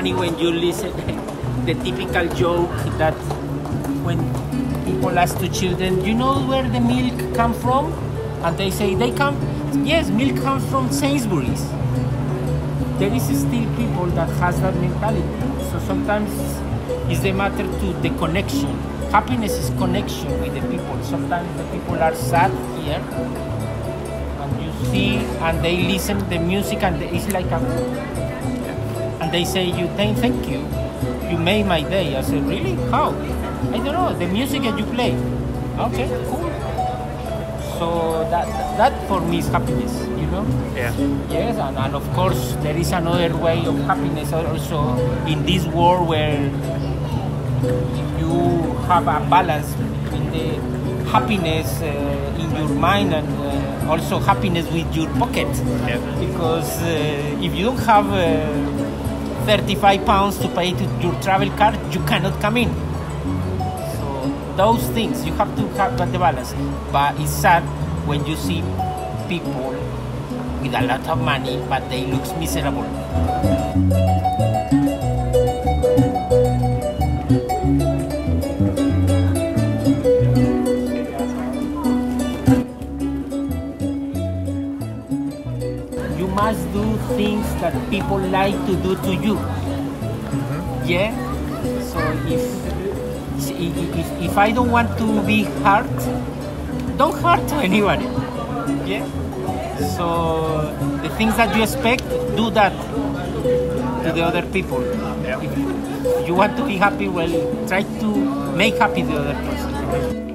funny when you listen the typical joke that when people ask to children, you know where the milk come from? And they say yes, milk comes from Sainsbury's. There is still people that has that mentality. So sometimes it's the matter to the connection. Happiness is connection with the people. Sometimes the people are sad here, and you see, and they listen to the music, and it's like and they say, thank you. You made my day. I said, really? How? I don't know. The music that you play. Okay, cool. So that for me is happiness, you know? Yeah. Yes, and of course there is another way of happiness also in this world where you have a balance between the happiness in your mind and also happiness with your pocket. Yeah. Because if you don't have 35 pounds to pay to your travel card, you cannot come in. Those things you have to have the balance, but it's sad when you see people with a lot of money but they look miserable. You must do things that people like to do to you. Yeah, so if I don't want to be hurt, don't hurt to anybody. Yeah. So the things that you expect, do that to the other people. Yeah. If you want to be happy, well, try to make happy the other person.